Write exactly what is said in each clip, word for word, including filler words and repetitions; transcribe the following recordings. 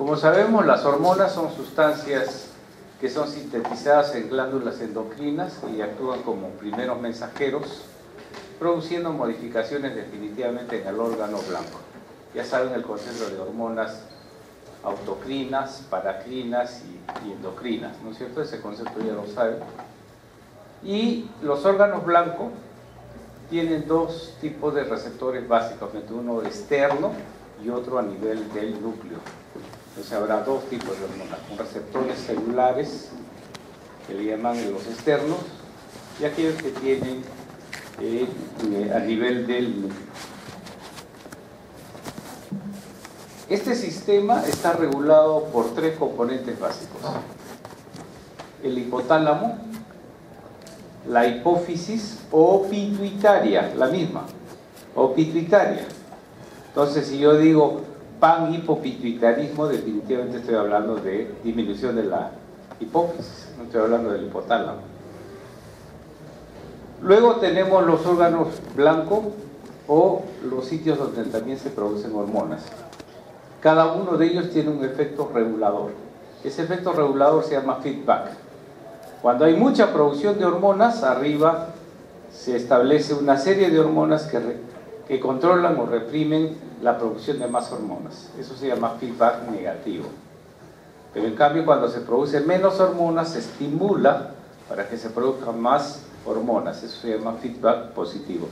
Como sabemos, las hormonas son sustancias que son sintetizadas en glándulas endocrinas y actúan como primeros mensajeros, produciendo modificaciones definitivamente en el órgano blanco. Ya saben el concepto de hormonas autocrinas, paracrinas y, y endocrinas, ¿no es cierto? Ese concepto ya lo saben. Y los órganos blancos tienen dos tipos de receptores básicamente, uno externo y otro a nivel del núcleo. Entonces habrá dos tipos de hormonas, con receptores celulares, que le llaman los externos, y aquellos que tienen eh, a nivel del núcleo. Este sistema está regulado por tres componentes básicos: el hipotálamo, la hipófisis o pituitaria, la misma, o pituitaria. Entonces, si yo digo panhipopituitarismo, definitivamente estoy hablando de disminución de la hipófisis, no estoy hablando del hipotálamo. Luego tenemos los órganos blancos o los sitios donde también se producen hormonas. Cada uno de ellos tiene un efecto regulador. Ese efecto regulador se llama feedback. Cuando hay mucha producción de hormonas, arriba se establece una serie de hormonas que, re, que controlan o reprimen la producción de más hormonas. Eso se llama feedback negativo. Pero en cambio, cuando se produce menos hormonas, se estimula para que se produzcan más hormonas. Eso se llama feedback positivo.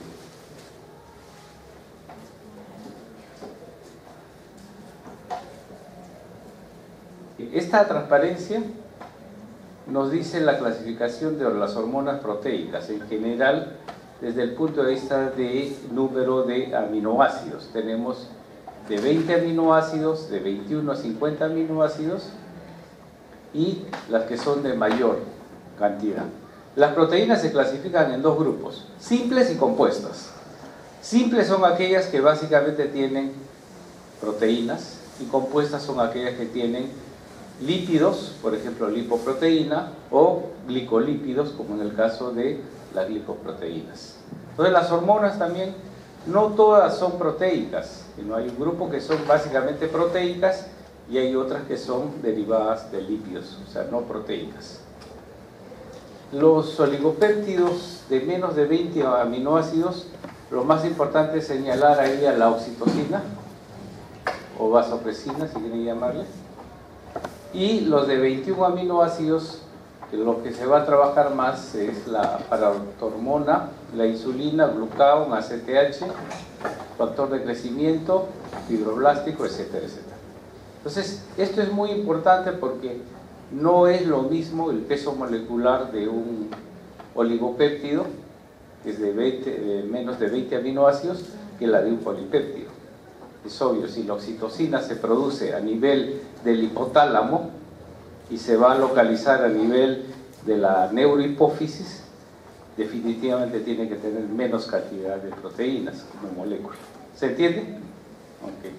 Esta transparencia nos dice la clasificación de las hormonas proteicas en general desde el punto de vista de número de aminoácidos. Tenemos de veinte aminoácidos, de veintiuno a cincuenta aminoácidos, y las que son de mayor cantidad. Las proteínas se clasifican en dos grupos: simples y compuestas. Simples son aquellas que básicamente tienen proteínas, y compuestas son aquellas que tienen lípidos, por ejemplo lipoproteína, o glicolípidos, como en el caso de las glicoproteínas. Entonces las hormonas también, no todas son proteicas, sino hay un grupo que son básicamente proteicas y hay otras que son derivadas de lípidos, o sea, no proteicas. Los oligopéptidos de menos de veinte aminoácidos, lo más importante es señalar ahí a la oxitocina o vasopresina, si quieren llamarle, y los de veintiún aminoácidos, que lo que se va a trabajar más es la paratormona, la insulina, glucagón, A C T H, factor de crecimiento, fibroblástico, etcétera, etcétera. Entonces, esto es muy importante porque no es lo mismo el peso molecular de un oligopéptido, que es de, veinte, de menos de veinte aminoácidos, que la de un polipéptido. Es obvio, si la oxitocina se produce a nivel del hipotálamo y se va a localizar a nivel de la neurohipófisis, definitivamente tiene que tener menos cantidad de proteínas como molécula. ¿Se entiende? Okay.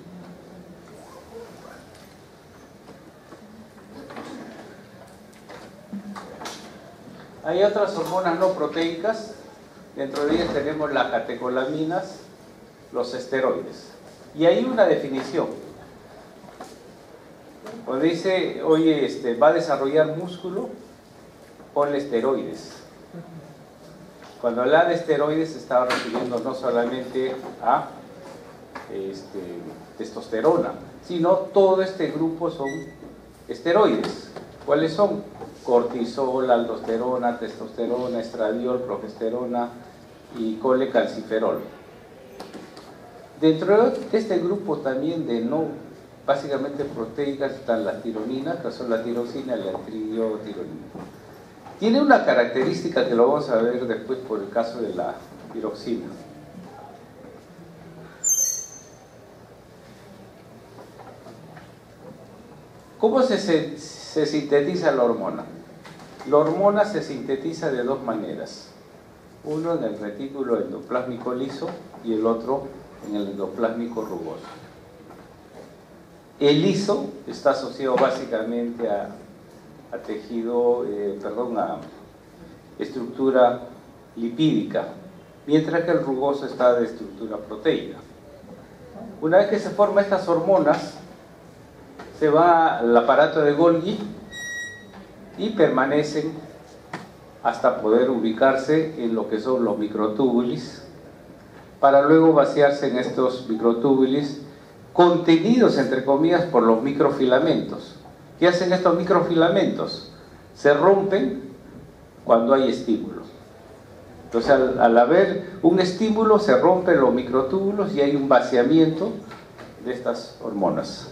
Hay otras hormonas no proteicas. Dentro de ellas tenemos las catecolaminas, los esteroides. Y hay una definición. Cuando dice, oye, este, va a desarrollar músculo, ponle esteroides. Cuando habla de esteroides se estaba refiriendo no solamente a este, testosterona, sino todo este grupo son esteroides. ¿Cuáles son? Cortisol, aldosterona, testosterona, estradiol, progesterona y colecalciferol. Dentro de este grupo también de no, básicamente proteicas, están las tironinas, que son la tiroxina y la triotironina. Tiene una característica que lo vamos a ver después por el caso de la tiroxina. ¿Cómo se, se, se sintetiza la hormona? La hormona se sintetiza de dos maneras. Uno en el retículo endoplásmico liso y el otro en el endoplásmico rugoso. El liso está asociado básicamente a, a tejido, eh, perdón, a estructura lipídica, mientras que el rugoso está de estructura proteica. Una vez que se forman estas hormonas, se va al aparato de Golgi y permanecen hasta poder ubicarse en lo que son los microtubulis, para luego vaciarse en estos microtubulis contenidos, entre comillas, por los microfilamentos. ¿Qué hacen estos microfilamentos? Se rompen cuando hay estímulo. Entonces, al, al haber un estímulo, se rompen los microtúbulos y hay un vaciamiento de estas hormonas.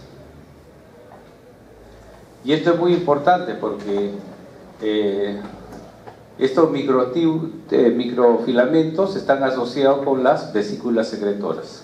Y esto es muy importante porque eh, estos eh, microfilamentos están asociados con las vesículas secretoras.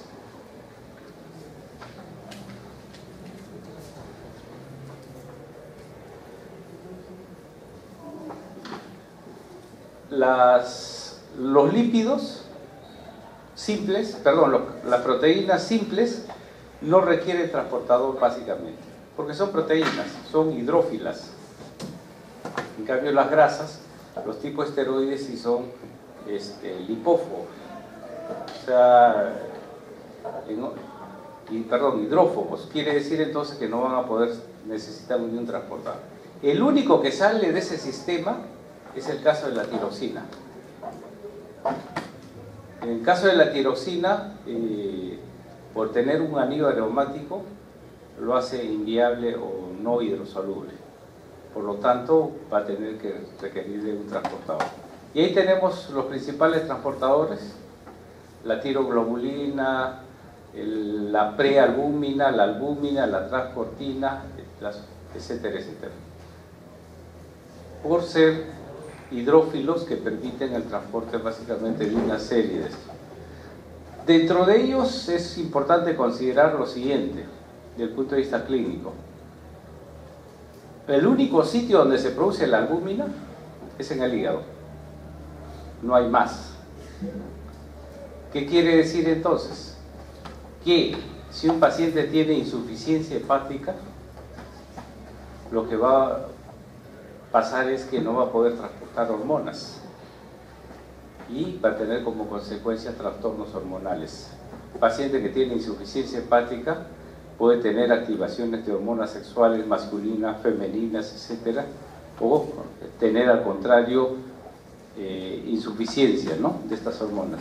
Las, los lípidos simples, perdón, lo, las proteínas simples no requieren transportador básicamente, porque son proteínas, son hidrófilas. En cambio las grasas, los tipos esteroides sí son este, lipófobos, o sea, en, y, perdón, hidrófobos, quiere decir entonces que no van a poder necesitar ni un transportador. El único que sale de ese sistema es el caso de la tiroxina. En el caso de la tiroxina, eh, por tener un anillo aromático, lo hace inviable o no hidrosoluble. Por lo tanto, va a tener que requerir de un transportador. Y ahí tenemos los principales transportadores: la tiroglobulina, el, la prealbúmina, la albúmina, la transcortina, etcétera, etcétera. Por ser hidrófilos que permiten el transporte básicamente de una serie de estos. Dentro de ellos es importante considerar lo siguiente, desde el punto de vista clínico. El único sitio donde se produce la albúmina es en el hígado. No hay más. ¿Qué quiere decir entonces? Que si un paciente tiene insuficiencia hepática, lo que va a pasar es que no va a poder transportar hormonas y va a tener como consecuencia trastornos hormonales. El paciente que tiene insuficiencia hepática puede tener activaciones de hormonas sexuales masculinas, femeninas, etcétera, o tener al contrario eh, insuficiencia, ¿no?, de estas hormonas.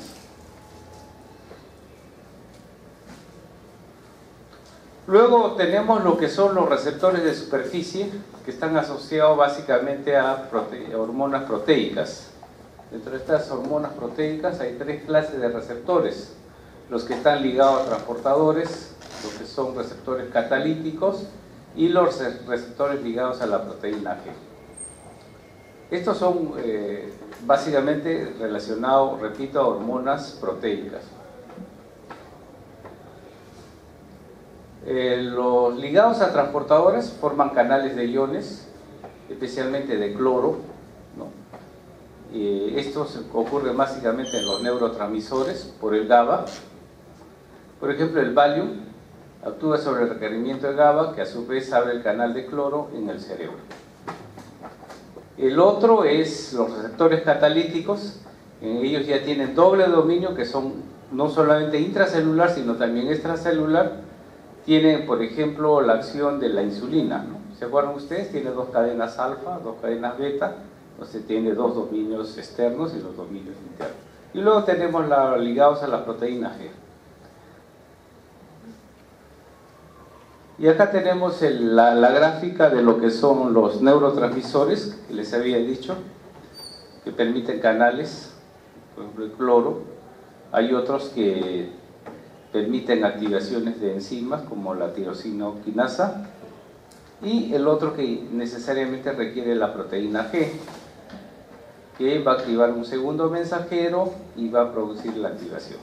Luego tenemos lo que son los receptores de superficie, que están asociados básicamente a prote- hormonas proteicas. Dentro de estas hormonas proteicas hay tres clases de receptores: los que están ligados a transportadores, los que son receptores catalíticos y los receptores ligados a la proteína G. Estos son eh, básicamente relacionados, repito, a hormonas proteicas. Eh, los ligados a transportadores forman canales de iones, especialmente de cloro, ¿no? Eh, estos ocurren básicamente en los neurotransmisores por el GABA. Por ejemplo, el Valium actúa sobre el requerimiento de GABA, que a su vez abre el canal de cloro en el cerebro. El otro es los receptores catalíticos. En ellos ya tienen doble dominio, que son no solamente intracelular sino también extracelular. Tienen, por ejemplo, la acción de la insulina, ¿no? ¿Se acuerdan ustedes? Tiene dos cadenas alfa, dos cadenas beta, entonces tiene dos dominios externos y dos dominios internos. Y luego tenemos la, ligados a la proteína G. Y acá tenemos el, la, la gráfica de lo que son los neurotransmisores, que les había dicho, que permiten canales, por ejemplo el cloro. Hay otros que permiten activaciones de enzimas como la tirosina quinasa, y el otro que necesariamente requiere la proteína G, que va a activar un segundo mensajero y va a producir la activación.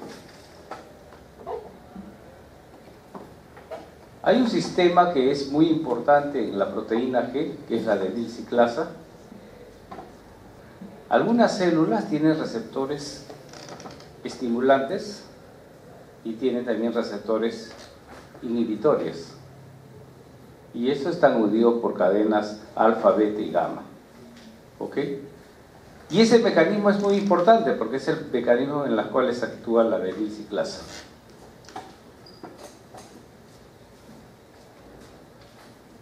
Hay un sistema que es muy importante en la proteína G, que es la de denilciclasa. Algunas células tienen receptores estimulantes y tienen también receptores inhibitores, y estos están unidos por cadenas alfa, beta y gamma. ¿Ok? Y ese mecanismo es muy importante porque es el mecanismo en el cual actúa la denilciclasa.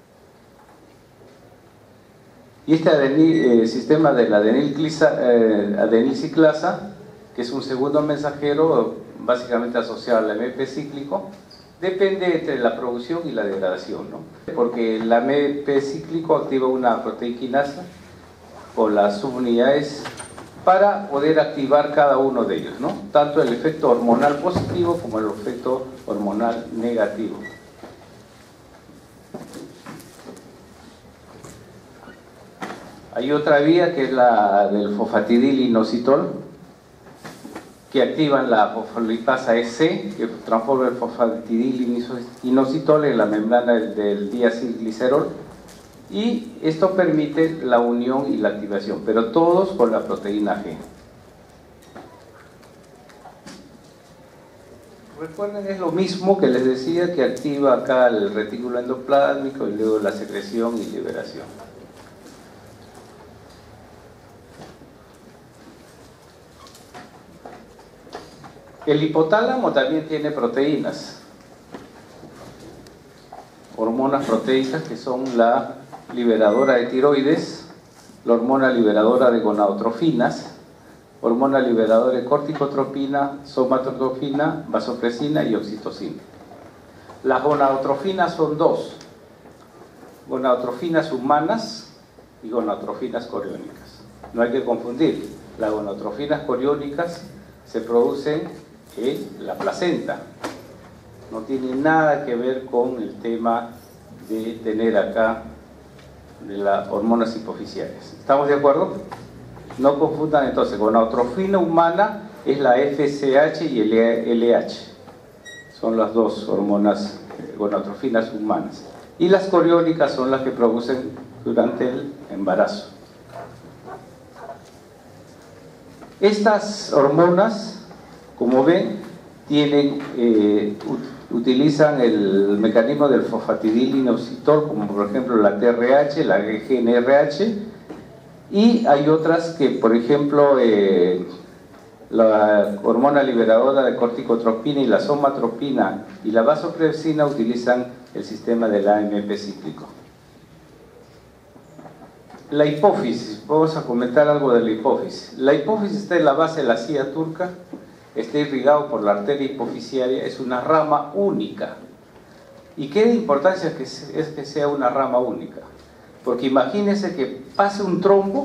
Y este adenil, eh, sistema de la adenilclisa, eh, adenilciclasa, que es un segundo mensajero básicamente asociado al M P cíclico, depende entre la producción y la degradación, ¿no? Porque el M P cíclico activa una proteoquinasa con las subunidades para poder activar cada uno de ellos, ¿no? Tanto el efecto hormonal positivo como el efecto hormonal negativo. Hay otra vía que es la del fosfatidilinositol, que activan la fosfolipasa E C, que transforma el fosfatidilinositol en la membrana del diacilglicerol, y esto permite la unión y la activación, pero todos con la proteína G. Recuerden, es lo mismo que les decía, que activa acá el retículo endoplásmico y luego la secreción y liberación. El hipotálamo también tiene proteínas, hormonas proteicas, que son la liberadora de tiroides, la hormona liberadora de gonadotrofinas, hormona liberadora de corticotropina, somatotropina, vasopresina y oxitocina. Las gonadotrofinas son dos: gonadotrofinas humanas y gonadotrofinas coriónicas. No hay que confundir, las gonadotrofinas coriónicas se producen en la placenta, no tiene nada que ver con el tema de tener acá de las hormonas hipoficiales. ¿Estamos de acuerdo? No confundan entonces, gonadotrofina humana es la F S H y el L H, son las dos hormonas gonadotrofinas humanas, y las coriónicas son las que producen durante el embarazo. Estas hormonas, como ven, tienen, eh, utilizan el mecanismo del fosfatidilinositol, como por ejemplo la T R H, la G N R H, y hay otras que, por ejemplo, eh, la hormona liberadora de corticotropina y la somatropina y la vasopresina utilizan el sistema del A M P cíclico. La hipófisis, vamos a comentar algo de la hipófisis. La hipófisis está en la base de la silla turca, está irrigado por la arteria hipoficiaria, es una rama única. ¿Y qué importancia es que sea una rama única? Porque imagínense que pase un trombo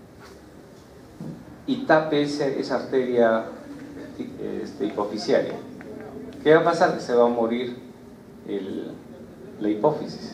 y tape esa, esa arteria este, hipoficiaria. ¿Qué va a pasar? Que se va a morir el, la hipófisis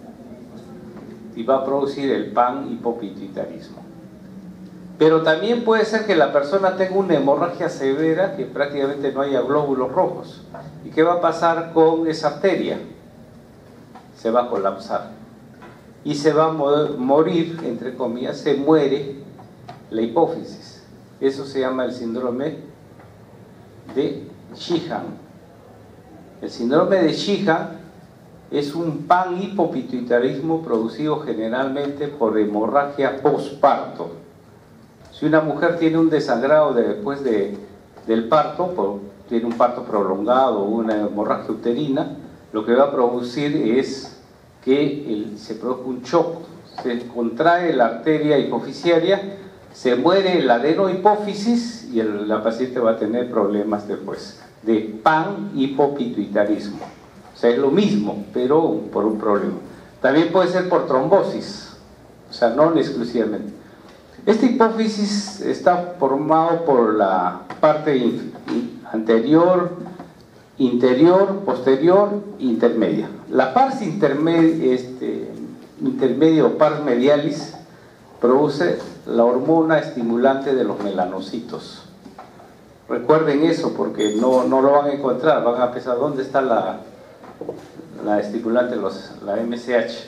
y va a producir el panhipopituitarismo. Pero también puede ser que la persona tenga una hemorragia severa, que prácticamente no haya glóbulos rojos. ¿Y qué va a pasar con esa arteria? Se va a colapsar y se va a morir, entre comillas, se muere la hipófisis. Eso se llama el síndrome de Sheehan. El síndrome de Sheehan es un panhipopituitarismo producido generalmente por hemorragia postparto. Si una mujer tiene un desangrado de, después de, del parto, por, tiene un parto prolongado o una hemorragia uterina, lo que va a producir es que el, se produzca un shock, se contrae la arteria hipoficiaria, se muere el adenohipófisis y el, la paciente va a tener problemas después de panhipopituitarismo. O sea, es lo mismo, pero por un problema. También puede ser por trombosis, o sea, no exclusivamente. Esta hipófisis está formado por la parte anterior, interior, posterior, intermedia. La pars intermedia, este, intermedia o pars medialis produce la hormona estimulante de los melanocitos. Recuerden eso porque no, no lo van a encontrar, van a pensar dónde está la, la estimulante, los, la M S H.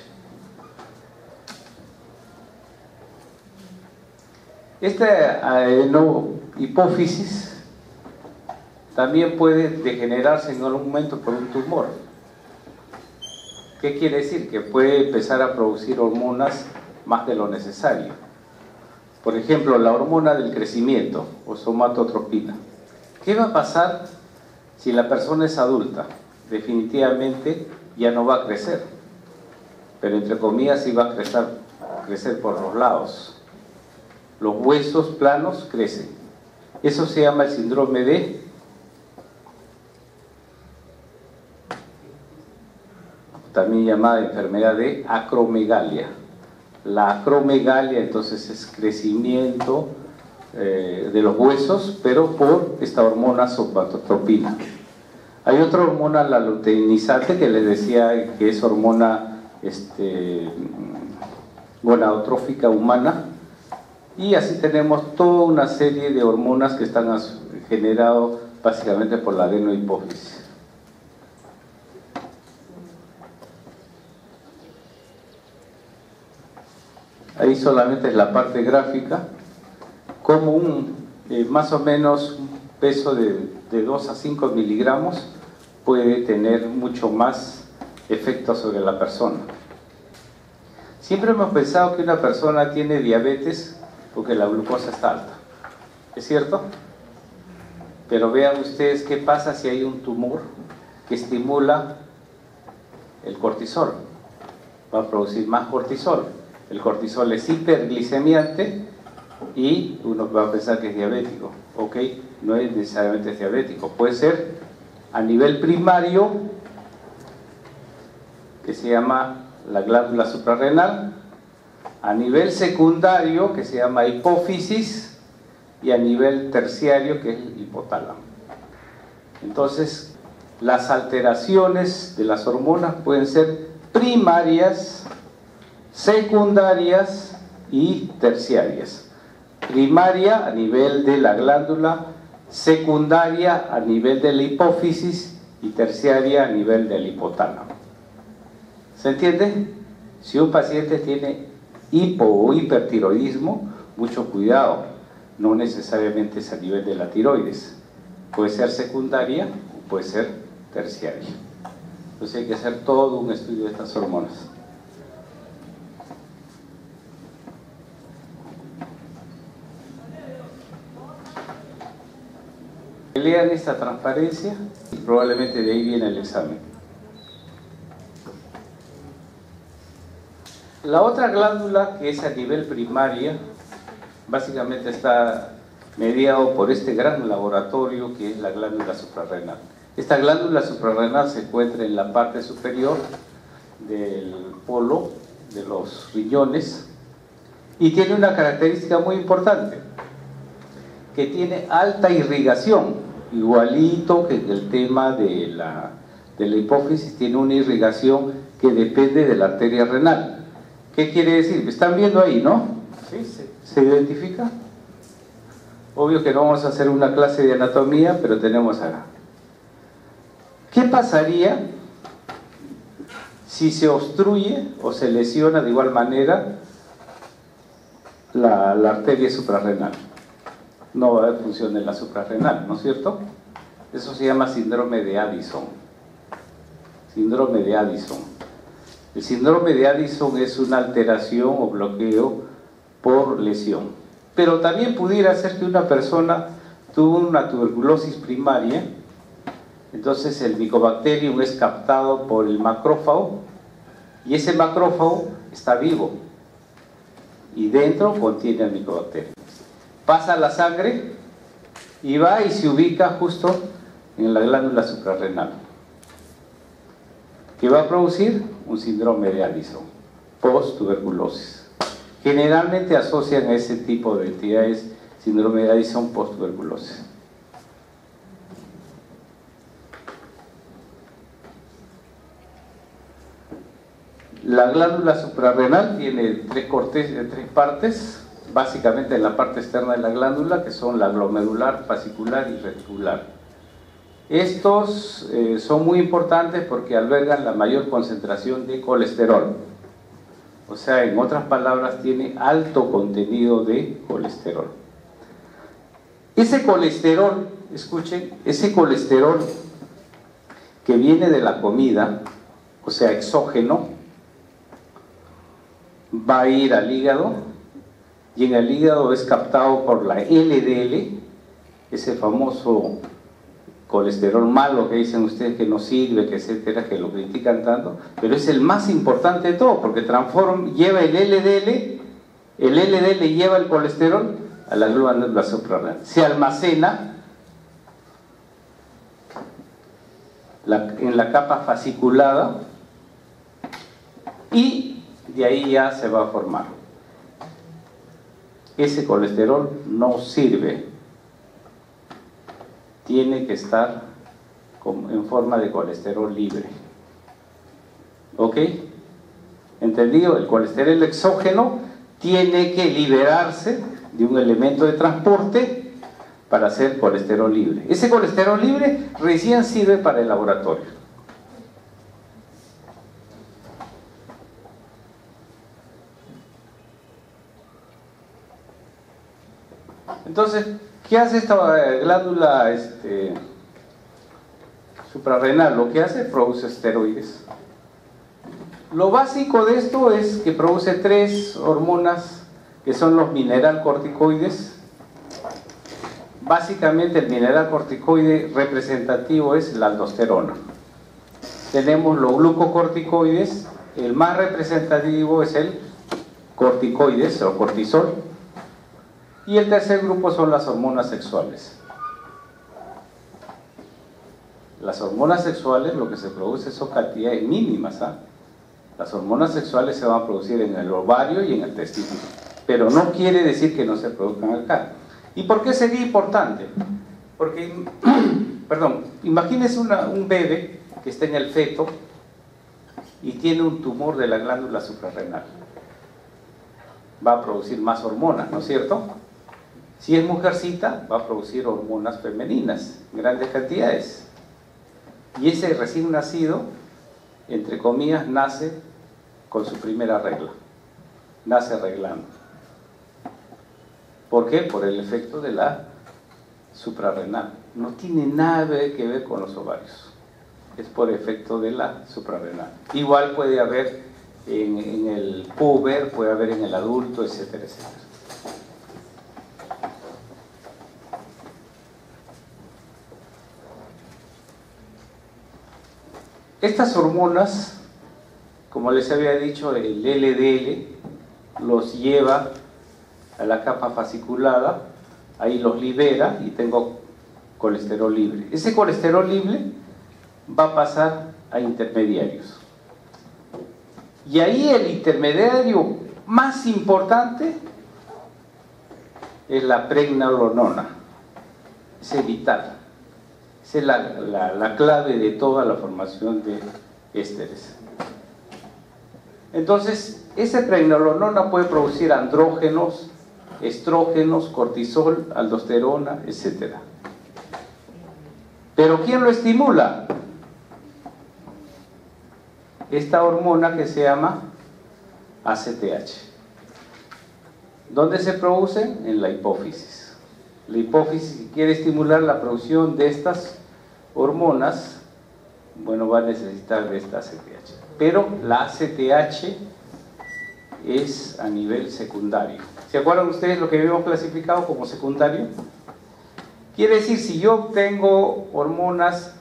Esta hipófisis también puede degenerarse en algún momento por un tumor. ¿Qué quiere decir? Que puede empezar a producir hormonas más de lo necesario. Por ejemplo, la hormona del crecimiento o somatotropina. ¿Qué va a pasar si la persona es adulta? Definitivamente ya no va a crecer, pero entre comillas sí va a crecer crecer por los lados. Los huesos planos crecen. Eso se llama el síndrome de también llamada enfermedad de acromegalia. La acromegalia entonces es crecimiento eh, de los huesos, pero por esta hormona somatotropina. Hay otra hormona, la luteinizante, que les decía que es hormona este, gonadotrófica humana, y así tenemos toda una serie de hormonas que están generadas básicamente por la adenohipófisis. Ahí solamente es la parte gráfica, como un eh, más o menos un peso de, de dos a cinco miligramos puede tener mucho más efecto sobre la persona. Siempre hemos pensado que una persona tiene diabetes porque la glucosa está alta, ¿es cierto? Pero vean ustedes qué pasa si hay un tumor que estimula el cortisol, va a producir más cortisol. El cortisol es hiperglicemiante y uno va a pensar que es diabético. Ok, no es necesariamente diabético, puede ser a nivel primario, que se llama la glándula suprarrenal, a nivel secundario, que se llama hipófisis, y a nivel terciario, que es el hipotálamo. Entonces, las alteraciones de las hormonas pueden ser primarias, secundarias y terciarias. Primaria a nivel de la glándula, secundaria a nivel de la hipófisis y terciaria a nivel del hipotálamo. ¿Se entiende? Si un paciente tiene hipo o hipertiroidismo, mucho cuidado, no necesariamente es a nivel de la tiroides, puede ser secundaria o puede ser terciaria. Entonces hay que hacer todo un estudio de estas hormonas. Lean esta transparencia y probablemente de ahí viene el examen. La otra glándula, que es a nivel primaria, básicamente está mediado por este gran laboratorio que es la glándula suprarrenal. Esta glándula suprarrenal se encuentra en la parte superior del polo de los riñones y tiene una característica muy importante, que tiene alta irrigación, igualito que el tema de la, de la hipófisis, tiene una irrigación que depende de la arteria renal. ¿Qué quiere decir? ¿Están viendo ahí, no? ¿Sí? ¿Se, se identifica? Obvio que no vamos a hacer una clase de anatomía, pero tenemos acá. ¿Qué pasaría si se obstruye o se lesiona de igual manera la, la arteria suprarrenal? No va a haber función en la suprarrenal, ¿no es cierto? Eso se llama síndrome de Addison. Síndrome de Addison. El síndrome de Addison es una alteración o bloqueo por lesión. Pero también pudiera ser que una persona tuvo una tuberculosis primaria, entonces el Mycobacterium es captado por el macrófago y ese macrófago está vivo y dentro contiene el Mycobacterium. Pasa a la sangre y va y se ubica justo en la glándula suprarrenal, que va a producir un síndrome de Addison post-tuberculosis. Generalmente asocian a ese tipo de entidades síndrome de Addison post-tuberculosis. La glándula suprarrenal tiene tres, cortes, tres partes, básicamente en la parte externa de la glándula, que son la glomerular, fascicular y reticular. Estos eh, son muy importantes porque albergan la mayor concentración de colesterol. O sea, en otras palabras, tiene alto contenido de colesterol. Ese colesterol, escuchen, ese colesterol que viene de la comida, o sea, exógeno, va a ir al hígado y en el hígado es captado por la L D L, ese famoso colesterol malo que dicen ustedes que no sirve, que etcétera, que lo critican tanto, pero es el más importante de todo, porque transforma, lleva el L D L, el L D L lleva el colesterol a la glándula suprarrenal, se almacena la, en la capa fasciculada y de ahí ya se va a formar. Ese colesterol no sirve, tiene que estar en forma de colesterol libre. ¿Ok? ¿Entendido? El colesterol exógeno tiene que liberarse de un elemento de transporte para hacer colesterol libre. Ese colesterol libre recién sirve para el laboratorio. Entonces, ¿qué hace esta glándula este, suprarrenal? Lo que hace, produce esteroides. Lo básico de esto es que produce tres hormonas que son los mineralcorticoides. Básicamente el mineralcorticoide representativo es la aldosterona. Tenemos los glucocorticoides, el más representativo es el corticoides o cortisol. Y el tercer grupo son las hormonas sexuales. Las hormonas sexuales lo que se produce son cantidades mínimas, ¿ah? Las hormonas sexuales se van a producir en el ovario y en el testículo, pero no quiere decir que no se produzcan acá. ¿Y por qué sería importante? Porque, perdón, imagínese una, un bebé que está en el feto y tiene un tumor de la glándula suprarrenal. Va a producir más hormonas, ¿no es cierto? Si es mujercita, va a producir hormonas femeninas, en grandes cantidades. Y ese recién nacido, entre comillas, nace con su primera regla. Nace arreglando. ¿Por qué? Por el efecto de la suprarrenal. No tiene nada que ver con los ovarios. Es por efecto de la suprarrenal. Igual puede haber en, en el puber, puede haber en el adulto, etcétera, etcétera. Estas hormonas, como les había dicho, el L D L los lleva a la capa fasciculada, ahí los libera y tengo colesterol libre. Ese colesterol libre va a pasar a intermediarios. Y ahí el intermediario más importante es la pregnenolona. Es vital. Esa es la, la, la clave de toda la formación de ésteres. Entonces, esa pregnenolona puede producir andrógenos, estrógenos, cortisol, aldosterona, etcétera. ¿Pero quién lo estimula? Esta hormona que se llama A C T H. ¿Dónde se produce? En la hipófisis. La hipófisis quiere estimular la producción de estas hormonas, bueno, va a necesitar de esta A C T H. Pero la A C T H es a nivel secundario. ¿Se acuerdan ustedes lo que habíamos clasificado como secundario? Quiere decir, si yo tengo hormonas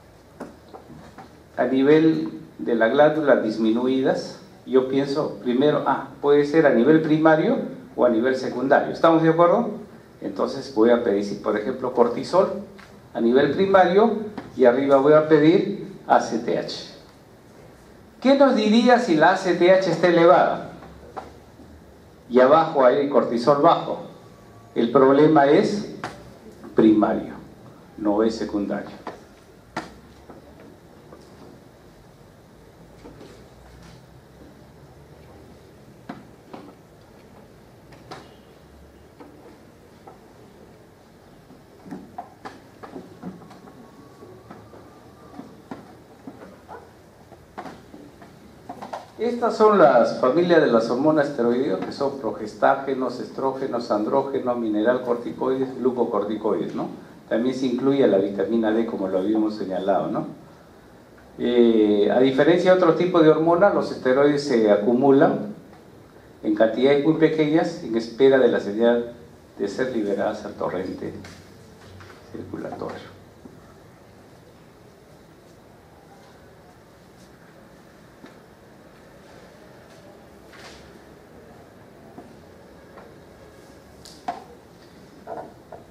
a nivel de la glándula disminuidas, yo pienso primero, ah, puede ser a nivel primario o a nivel secundario. ¿Estamos de acuerdo? Entonces voy a pedir, por ejemplo, cortisol a nivel primario y arriba voy a pedir A C T H. ¿Qué nos diría si la A C T H está elevada? Y abajo hay cortisol bajo. El problema es primario, no es secundario. Estas son las familias de las hormonas esteroideas, que son progestágenos, estrógenos, andrógenos, mineralcorticoides, glucocorticoides, ¿no? También se incluye la vitamina D, como lo habíamos señalado, ¿no? Eh, a diferencia de otros tipos de hormonas, los esteroides se acumulan en cantidades muy pequeñas en espera de la señal de ser liberadas al torrente circulatorio.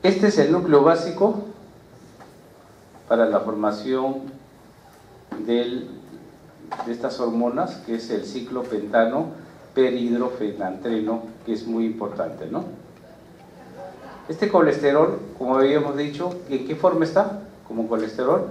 Este es el núcleo básico para la formación del, de estas hormonas, que es el ciclopentano perhidrofenantreno, que es muy importante, ¿no? Este colesterol, como habíamos dicho, ¿en qué forma está? Como colesterol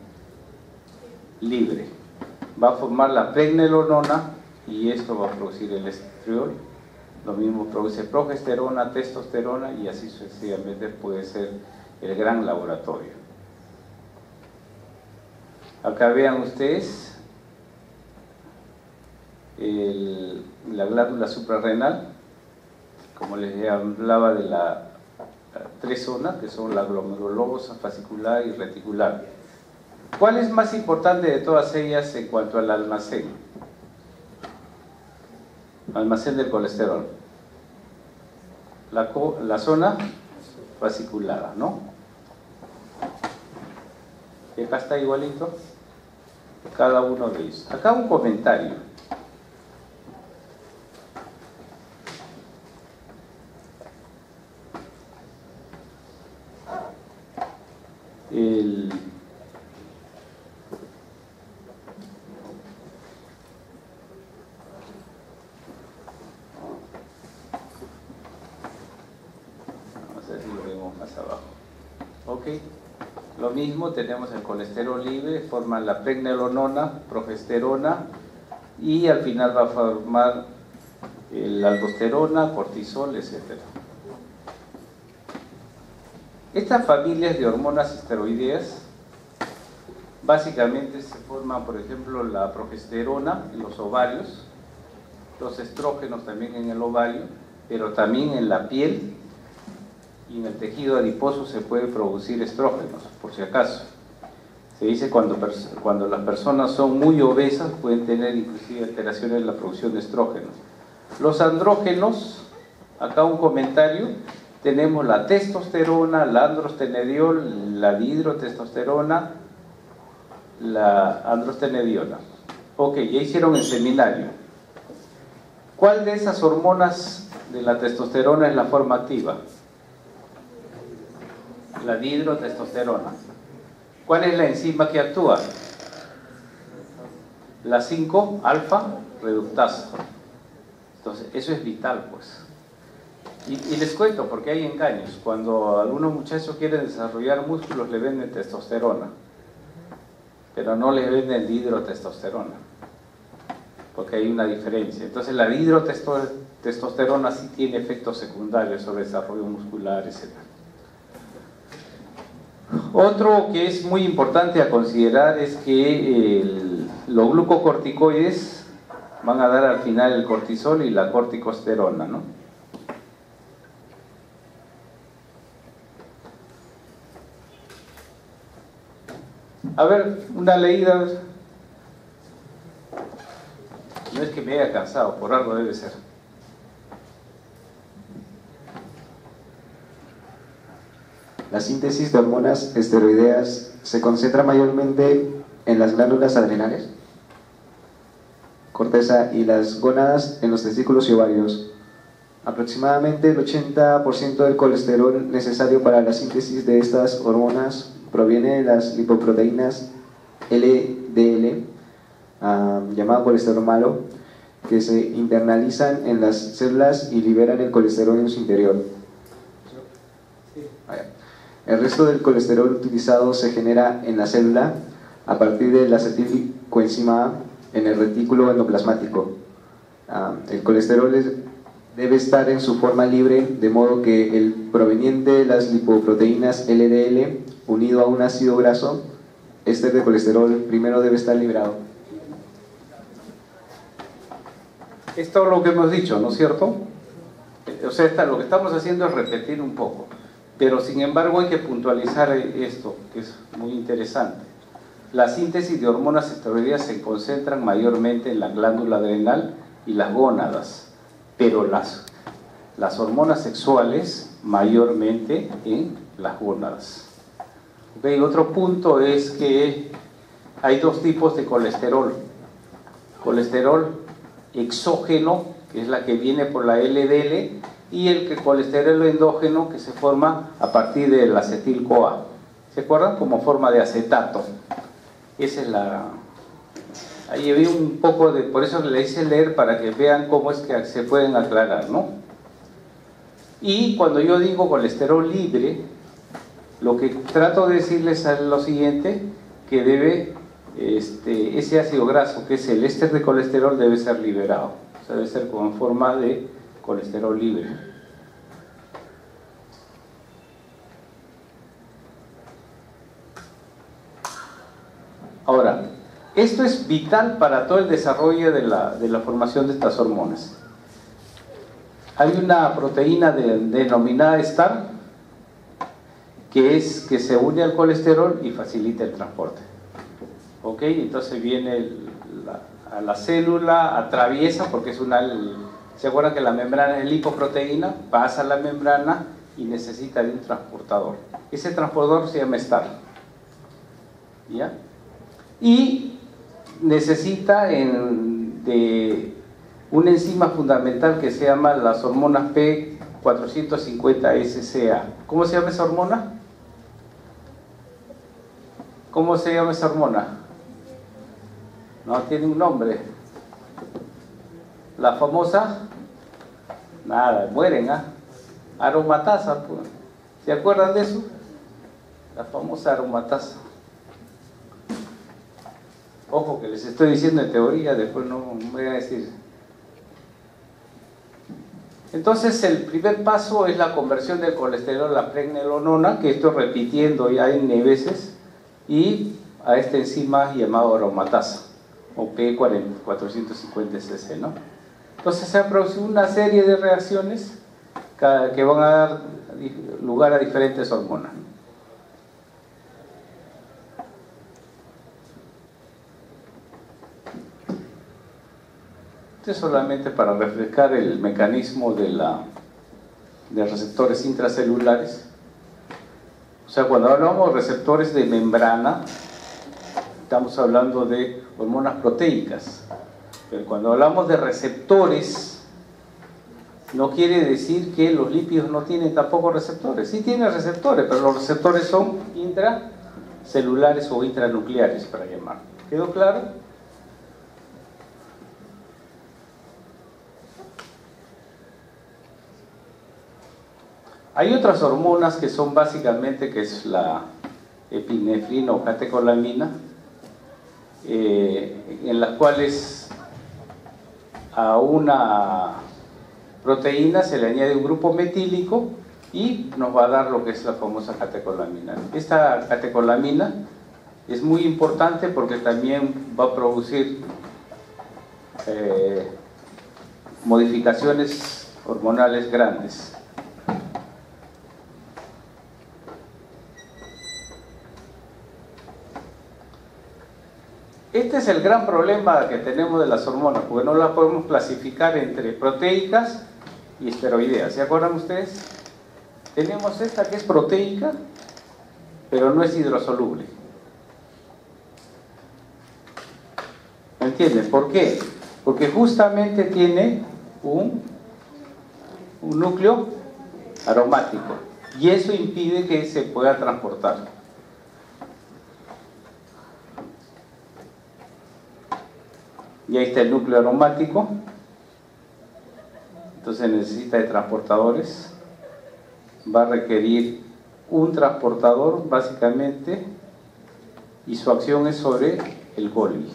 libre. Va a formar la pregnenolona y esto va a producir el estriol. Lo mismo produce progesterona, testosterona y así sucesivamente puede ser el gran laboratorio. Acá vean ustedes el, la glándula suprarrenal, como les hablaba de la tres zonas, que son la glomerulosa, fascicular y reticular. ¿Cuál es más importante de todas ellas en cuanto al almacén? Almacén del colesterol. La, la zona fascicular, ¿no? Y acá está igualito cada uno de ellos. Acá un comentario. El vamos a ver si lo vemos más abajo. Ok, lo mismo, tenemos el colesterol libre, forman la pregnenolona, progesterona y al final va a formar la aldosterona, cortisol, etcétera. Estas familias de hormonas esteroideas básicamente se forman, por ejemplo, la progesterona en los ovarios, los estrógenos también en el ovario, pero también en la piel y en el tejido adiposo se puede producir estrógenos, por si acaso. Se dice cuando, cuando las personas son muy obesas pueden tener inclusive alteraciones en la producción de estrógenos. Los andrógenos, acá un comentario. Tenemos la testosterona, la androstenediol, la dihidrotestosterona, la androstenediona. Ok, ya hicieron el seminario. ¿Cuál de esas hormonas de la testosterona es la forma activa? La dihidrotestosterona. ¿Cuál es la enzima que actúa? La cinco alfa reductasa. Entonces, eso es vital, pues. Y, y les cuento, porque hay engaños. Cuando algunos muchachos quieren desarrollar músculos, le venden testosterona, pero no les venden dihidrotestosterona, porque hay una diferencia. Entonces la dihidrotestosterona sí tiene efectos secundarios sobre el desarrollo muscular, etcétera. Otro que es muy importante a considerar es que el, los glucocorticoides van a dar al final el cortisol y la corticosterona, ¿no? A ver, una leída. No es que me haya cansado, por algo debe ser. La síntesis de hormonas esteroideas se concentra mayormente en las glándulas adrenales, corteza y las gónadas en los testículos y ovarios. Aproximadamente el ochenta por ciento del colesterol necesario para la síntesis de estas hormonas proviene de las lipoproteínas L D L, uh, llamado colesterol malo, que se internalizan en las células y liberan el colesterol en su interior. El resto del colesterol utilizado se genera en la célula a partir del acetilcoenzima A en el retículo endoplasmático. Uh, el colesterol es, debe estar en su forma libre, de modo que el proveniente de las lipoproteínas L D L unido a un ácido graso, éster de colesterol, primero debe estar liberado. Esto es lo que hemos dicho, ¿no es cierto? O sea, está, lo que estamos haciendo es repetir un poco, pero sin embargo hay que puntualizar esto, que es muy interesante. La síntesis de hormonas esteroideas se concentran mayormente en la glándula adrenal y las gónadas, pero las, las hormonas sexuales mayormente en las gónadas. Okay, otro punto es que hay dos tipos de colesterol. Colesterol exógeno, que es la que viene por la L D L, y el colesterol endógeno que se forma a partir del acetil-CoA. ¿Se acuerdan? Como forma de acetato. Esa es la... Ahí había un poco de... Por eso le hice leer para que vean cómo es que se pueden aclarar, ¿no? Y cuando yo digo colesterol libre, lo que trato de decirles es lo siguiente, que debe, este, ese ácido graso, que es el éster de colesterol, debe ser liberado. O sea, debe ser como en forma de colesterol libre. Ahora, esto es vital para todo el desarrollo de la, de la formación de estas hormonas. Hay una proteína de, denominada STAR, que es que se une al colesterol y facilita el transporte. ¿Ok? Entonces viene el, la, a la célula, atraviesa, porque es una... ¿Se acuerdan que la membrana es lipoproteína? Pasa a la membrana y necesita de un transportador. Ese transportador se llama STAR. ¿Ya? Y necesita en, de una enzima fundamental que se llama las hormonas P cuatrocientos cincuenta S C A. ¿Cómo se llama esa hormona? ¿Cómo se llama esa hormona? No tiene un nombre. La famosa, nada, mueren, ¿ah? Aromatasa, pues. ¿Se acuerdan de eso? La famosa aromatasa. Ojo que les estoy diciendo en teoría, después no me voy a decir. Entonces el primer paso es la conversión del colesterol a la pregnenolona, que estoy repitiendo ya N veces, y a esta enzima llamada aromatasa, o P cuatrocientos cincuenta S C, ¿no? Entonces se ha producido una serie de reacciones que van a dar lugar a diferentes hormonas. Esto es solamente para refrescar el mecanismo de, la, de receptores intracelulares. O sea, cuando hablamos de receptores de membrana, estamos hablando de hormonas proteicas. Pero cuando hablamos de receptores, no quiere decir que los lípidos no tienen tampoco receptores. Sí tienen receptores, pero los receptores son intracelulares o intranucleares, para llamar. ¿Quedó claro? Hay otras hormonas que son básicamente, que es la epinefrina o catecolamina, eh, en las cuales a una proteína se le añade un grupo metílico y nos va a dar lo que es la famosa catecolamina. Esta catecolamina es muy importante porque también va a producir eh, modificaciones hormonales grandes. Este es el gran problema que tenemos de las hormonas, porque no las podemos clasificar entre proteicas y esteroideas. ¿Se acuerdan ustedes? Tenemos esta que es proteica, pero no es hidrosoluble. ¿Me entienden? ¿Por qué? Porque justamente tiene un, un núcleo aromático y eso impide que se pueda transportar. Y ahí está el núcleo aromático, entonces necesita de transportadores, va a requerir un transportador básicamente y su acción es sobre el Golgi.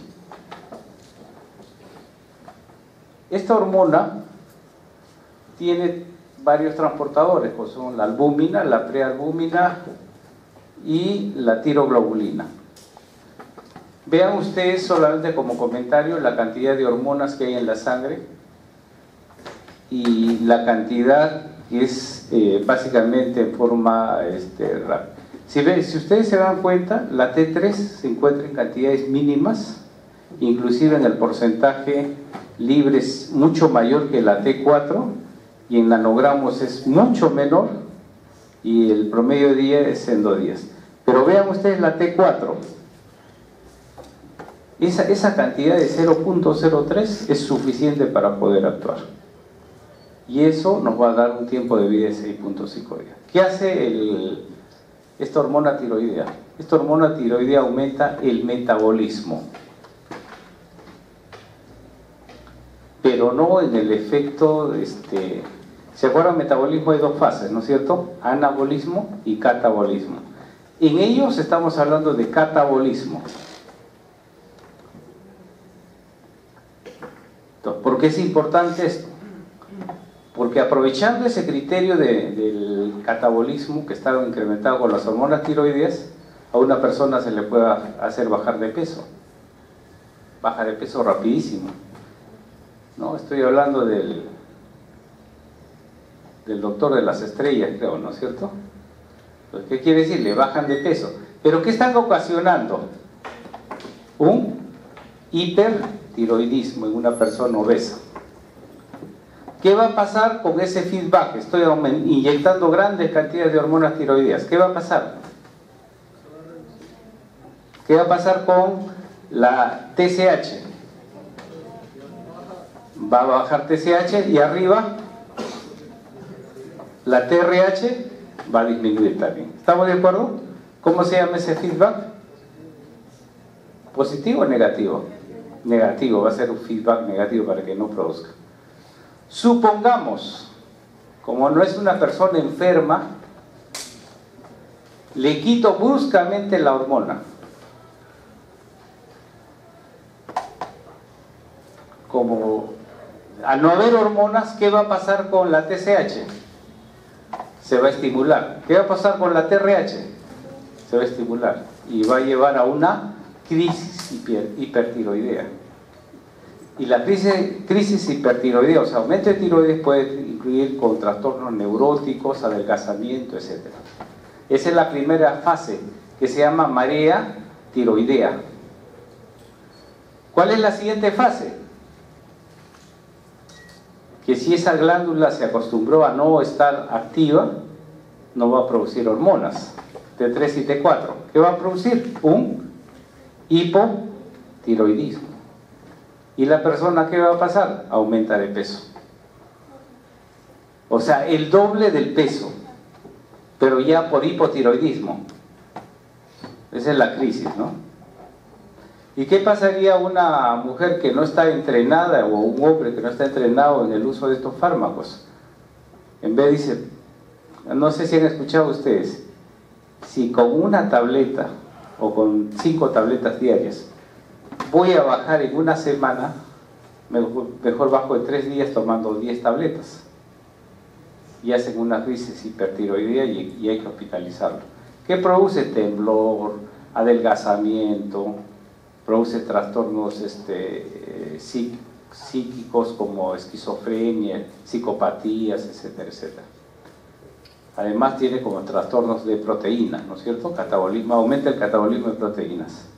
Esta hormona tiene varios transportadores, pues son la albúmina, la prealbúmina y la tiroglobulina. Vean ustedes solamente como comentario la cantidad de hormonas que hay en la sangre y la cantidad que es eh, básicamente en forma este, rápida. Si, ve, si ustedes se dan cuenta, la T tres se encuentra en cantidades mínimas, inclusive en el porcentaje libre es mucho mayor que la T cuatro y en nanogramos es mucho menor y el promedio de día es en dos días. Pero vean ustedes la T cuatro. Esa, esa cantidad de cero punto cero tres es suficiente para poder actuar. y eso nos va a dar un tiempo de vida de seis punto cinco días. ¿Qué hace el, esta hormona tiroidea? Esta hormona tiroidea aumenta el metabolismo, pero no en el efecto, este, ¿se acuerdan? Metabolismo hay dos fases, ¿no es cierto? Anabolismo y catabolismo. En ellos estamos hablando de catabolismo. Entonces, ¿por qué es importante esto? Porque aprovechando ese criterio de, del catabolismo que está incrementado con las hormonas tiroideas, a una persona se le puede hacer bajar de peso. Baja de peso rapidísimo. ¿No? Estoy hablando del, del doctor de las estrellas, creo, ¿no es cierto? Pues, ¿qué quiere decir? Le bajan de peso. ¿Pero qué están ocasionando? Un hipertiroidismo en una persona obesa. ¿Qué va a pasar con ese feedback? Estoy inyectando grandes cantidades de hormonas tiroideas. ¿Qué va a pasar? ¿Qué va a pasar con la T S H? Va a bajar T S H y arriba la T R H va a disminuir también. ¿Estamos de acuerdo? ¿Cómo se llama ese feedback? ¿Positivo o negativo? Negativo, va a ser un feedback negativo para que no produzca. Supongamos, como no es una persona enferma, le quito bruscamente la hormona. Como al no haber hormonas, ¿qué va a pasar con la T S H? Se va a estimular. ¿Qué va a pasar con la T R H? Se va a estimular y va a llevar a una crisis hiper, hipertiroidea. Y la crisis, crisis hipertiroidea, o sea, aumento de tiroides puede incluir con trastornos neuróticos, adelgazamiento, etcétera. Esa es la primera fase, que se llama marea tiroidea. ¿Cuál es la siguiente fase? Que si esa glándula se acostumbró a no estar activa, no va a producir hormonas, T tres y T cuatro. ¿Qué va a producir? Un hipotiroidismo. ¿Y la persona qué va a pasar? Aumenta de peso. O sea, el doble del peso, pero ya por hipotiroidismo. Esa es la crisis, ¿no? ¿Y qué pasaría a una mujer que no está entrenada o un hombre que no está entrenado en el uso de estos fármacos? En vez dice, no sé si han escuchado ustedes, si con una tableta o con cinco tabletas diarias voy a bajar en una semana, mejor, mejor bajo en tres días tomando diez tabletas. Y hacen una crisis hipertiroidea y, y hay que hospitalizarlo. ¿Qué produce? Temblor, adelgazamiento, produce trastornos este, psíquicos como esquizofrenia, psicopatías, etcétera, etcétera. Además tiene como trastornos de proteínas, ¿no es cierto? Catabolismo, aumenta el catabolismo de proteínas.